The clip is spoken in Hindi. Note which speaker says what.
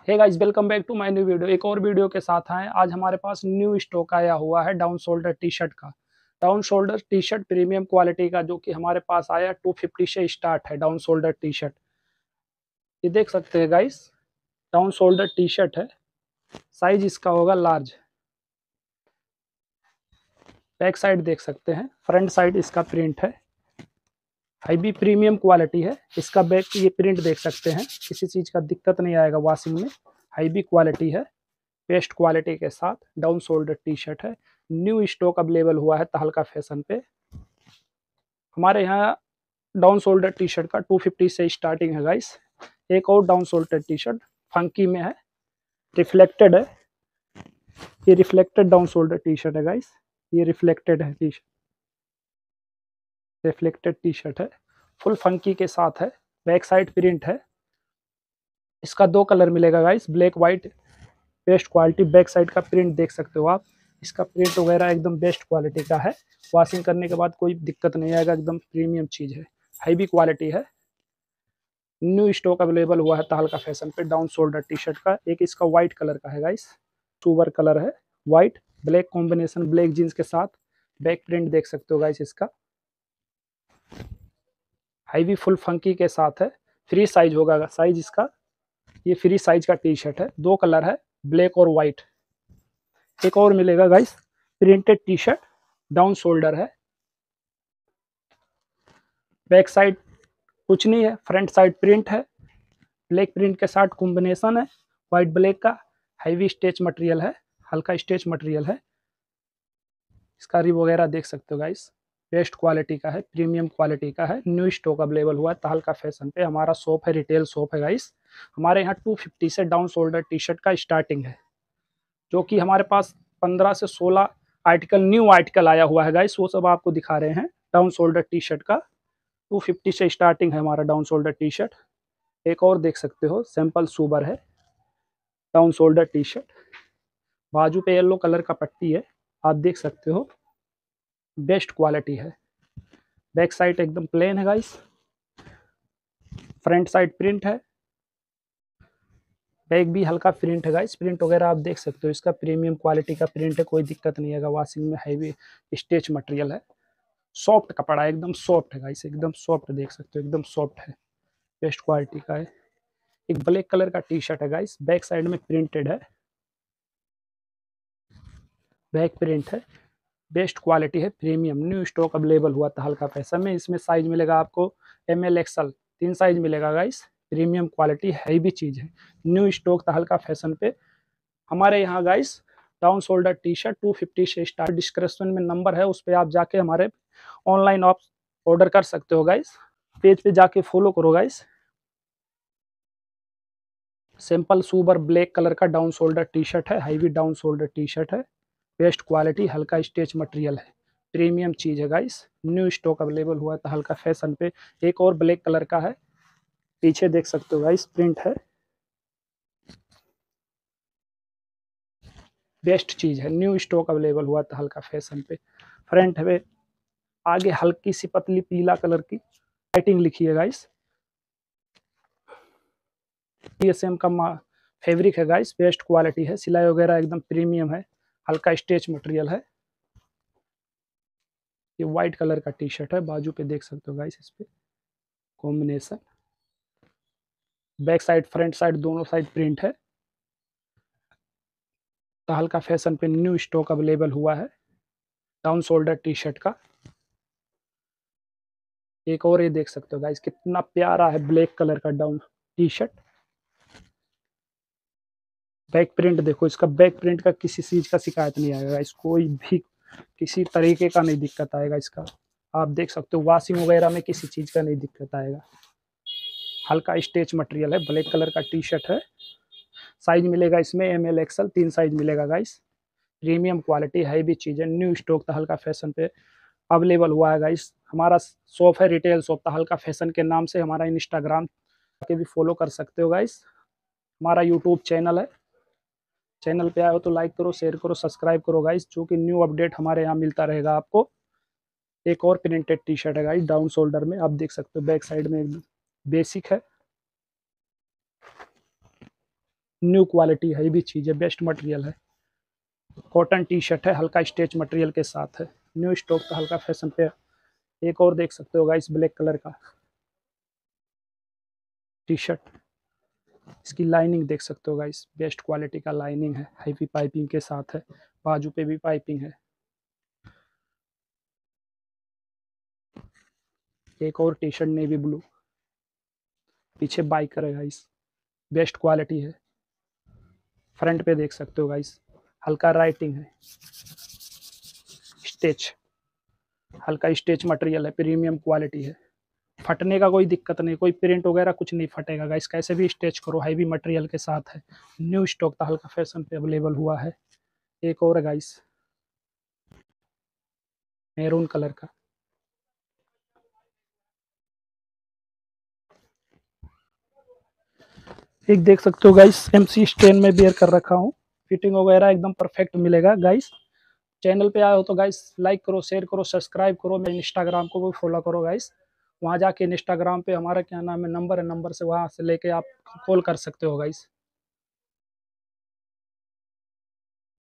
Speaker 1: Hey guys, welcome back to my new video. एक और वीडियो के साथ आए। आज हमारे पास न्यू स्टॉक आया हुआ है डाउन शोल्डर टी शर्ट का। Down shoulder T shirt premium quality का, जो कि हमारे पास आया 250 से स्टार्ट है डाउन शोल्डर टी शर्ट। ये देख सकते हैं guys, down shoulder T shirt है। साइज इसका होगा लार्ज। बैक साइड देख सकते हैं, फ्रंट साइड इसका प्रिंट है। हाईबी प्रीमियम क्वालिटी है। इसका बैक ये प्रिंट देख सकते हैं, किसी चीज का दिक्कत नहीं आएगा वॉशिंग में। हाईबी क्वालिटी है, बेस्ट क्वालिटी के साथ डाउन शोल्डर टी शर्ट है। न्यू स्टॉक अवेलेबल हुआ है तहलका फैशन पे। हमारे यहाँ डाउन शोल्डर टी शर्ट का 250 से स्टार्टिंग है गाइस। एक और down shoulder T shirt funky में है, रिफ्लेक्टेड है। ये reflected down shoulder T shirt है गाइस। ये रिफ्लेक्टेड है T shirt, reflected T shirt है, फुल फंकी के साथ है। बैक साइड प्रिंट है। इसका दो कलर मिलेगा guys, black white. Best quality back side का प्रिंट देख सकते हो आप। इसका प्रिंट वगैरह एकदम बेस्ट क्वालिटी का है। वॉशिंग करने के बाद कोई दिक्कत नहीं आएगा, एकदम प्रीमियम चीज़ है। हाईबी क्वालिटी है। न्यू स्टॉक अवेलेबल हुआ है तहलका फैशन पे डाउन शोल्डर टी शर्ट का। एक इसका व्हाइट कलर का है गाइस, सुबर कलर है। White black combination, black jeans के साथ। बैक प्रिंट देख सकते हो गाइस इसका। हाईबी फुल फंकी के साथ है। फ्री साइज होगा साइज इसका। ये फ्री साइज का टी शर्ट है। दो कलर है, ब्लैक और व्हाइट। एक और मिलेगा guys, printed T shirt down shoulder है। बैक साइड कुछ नहीं है, फ्रंट साइड प्रिंट है। ब्लैक प्रिंट के साथ कॉम्बिनेशन है, व्हाइट ब्लैक का। हैवी स्टेच मटेरियल है, हल्का स्टेच मटेरियल है। इसका रिव वगैरह देख सकते हो गाइस। बेस्ट क्वालिटी का है, प्रीमियम क्वालिटी का है। न्यू स्टॉक अवेलेबल हुआ है तहलका फैशन पे। हमारा शॉप है, रिटेल शॉप है गाइस। हमारे यहाँ 250 से डाउन शोल्डर टी शर्ट का स्टार्टिंग है, जो कि हमारे पास 15 से 16 आर्टिकल, न्यू आर्टिकल आया हुआ है गाइस। वो सब आपको दिखा रहे हैं। डाउन शोल्डर टी शर्ट का 250 से स्टार्टिंग है हमारा डाउन शोल्डर टी शर्ट। एक और देख सकते हो, सैंपल सुबर है डाउन शोल्डर टी शर्ट। बाजू पे येलो कलर का पट्टी है, आप देख सकते हो। बेस्ट क्वालिटी है। बैक साइड एकदम प्लेन है गाइस। फ्रंट साइड प्रिंट है। बैक भी हल्का प्रिंट है गाइस। प्रिंट वगैरह आप देख सकते हो, इसका प्रीमियम क्वालिटी का प्रिंट है, कोई दिक्कत नहीं है। वॉशिंग में हैवी स्टेच मटेरियल है। सॉफ्ट कपड़ा है, एकदम सॉफ्ट है गाइस, एकदम सॉफ्ट देख सकते हो, एकदम सॉफ्ट है। बेस्ट क्वालिटी का है। एक ब्लैक कलर का टी शर्ट है गाइस, बैक साइड में प्रिंटेड है। बैक प्रिंट है, बेस्ट क्वालिटी है, प्रीमियम। न्यू स्टॉक अवेलेबल हुआ तहलका फैशन में। इसमें साइज मिलेगा आपको ML XL, 3 साइज मिलेगा गाइस। प्रीमियम क्वालिटी है भी चीज़ है। न्यू स्टॉक तहलका फैशन पे हमारे यहाँ guys. Down shoulder T shirt 250 से स्टार्ट। डिस्क्रिप्शन में नंबर है, उस पर आप जाके हमारे ऑनलाइन आप ऑर्डर कर सकते हो गाइस। पेज पे जाके फॉलो करो guys. Simple super black colour का डाउन शोल्डर टी शर्ट है, heavy down shoulder T shirt है। बेस्ट क्वालिटी, हल्का स्टेच मटेरियल है, प्रीमियम चीज़ है गाइस। न्यू स्टॉक अवेलेबल हुआ था हल्का फैशन पे। एक और ब्लैक कलर का है, पीछे देख सकते हो गाइस, प्रिंट है। बेस्ट चीज़ है, न्यू स्टॉक अवेलेबल हुआ था हल्का फैशन पे। फ्रंट है, आगे हल्की सी पतली पीला कलर की राइटिंग लिखी है गाइस। TSM का फैब्रिक है गाइस, बेस्ट क्वालिटी है। सिलाई वगैरह एकदम प्रीमियम है, हल्का स्टेच मटेरियल है। ये व्हाइट कलर का टी शर्ट है, बाजू पे देख सकते हो गाइस, इस पे combination. Back side front side दोनों साइड प्रिंट है। तहलका फैशन पे न्यू स्टॉक अवेलेबल हुआ है डाउन शोल्डर टी शर्ट का। एक और ये देख सकते हो गाइस, कितना प्यारा है, ब्लैक कलर का down T shirt. Back print देखो, इसका बैक प्रिंट का किसी चीज का शिकायत नहीं आएगा गाइस, कोई भी किसी तरीके का नहीं दिक्कत आएगा इसका। आप देख सकते हो, वॉशिंग वगैरह में किसी चीज का नहीं दिक्कत आएगा। हल्का स्टेच मटेरियल है, ब्लैक कलर का टी शर्ट है। साइज मिलेगा इसमें ML XL, 3 साइज मिलेगा गाइस। प्रीमियम क्वालिटी है भी चीज़ है। न्यू स्टॉक तहलका फैशन पे अवेलेबल हुआ है गाइस। हमारा शॉप है, रिटेल शॉप तहलका फैशन के नाम से। हमारा इंस्टाग्राम के भी फॉलो कर सकते हो गाइस। हमारा यूट्यूब चैनल है। चैनल पे आए हो तो लाइक करो, शेयर करो, सब्सक्राइब करो गाइस, जो कि न्यू अपडेट हमारे यहाँ मिलता रहेगा आपको। एक और प्रिंटेड टी शर्ट है गाइस डाउन शोल्डर में, आप देख सकते हो। बैक साइड में बेसिक है, न्यू क्वालिटी है, ये भी चीज़ है, बेस्ट मटेरियल है। कॉटन टी शर्ट है, हल्का स्टेच मटेरियल के साथ है, न्यू स्टॉक का, हल्का फैशन पे। एक और देख सकते हो गाइस, ब्लैक कलर का टी शर्ट, इसकी लाइनिंग देख सकते हो गाइस, बेस्ट क्वालिटी का लाइनिंग है, हैवी पाइपिंग के साथ है, बाजू पे भी पाइपिंग है। एक और टी शर्ट नेवी ब्लू, पीछे बाइकर है गाइस, बेस्ट क्वालिटी है। फ्रंट पे देख सकते हो गाइस, हल्का राइटिंग है, स्टेच, हल्का स्टेच मटेरियल है, प्रीमियम क्वालिटी है। फटने का कोई दिक्कत नहीं, कोई प्रिंट वगैरह कुछ नहीं फटेगा गाइस, कैसे भी स्टेच करो, हैवी मटेरियल के साथ है, न्यू स्टॉक था, हल्का फैशन पे अवेलेबल हुआ है। एक और है गाइस, मैरून कलर का, एक देख सकते हो गाइस, MC स्टैंड में बियर कर रखा हूँ, फिटिंग वगैरह एकदम परफेक्ट मिलेगा गाइस। चैनल पे आए हो तो गाइस लाइक करो, शेयर करो, सब्सक्राइब करो, मेरे इंस्टाग्राम को भी फॉलो करो गाइस। वहाँ जाके इंस्टाग्राम पे हमारा क्या नाम है, नंबर है, नंबर से वहाँ से लेके आप कॉल कर सकते हो गाइस।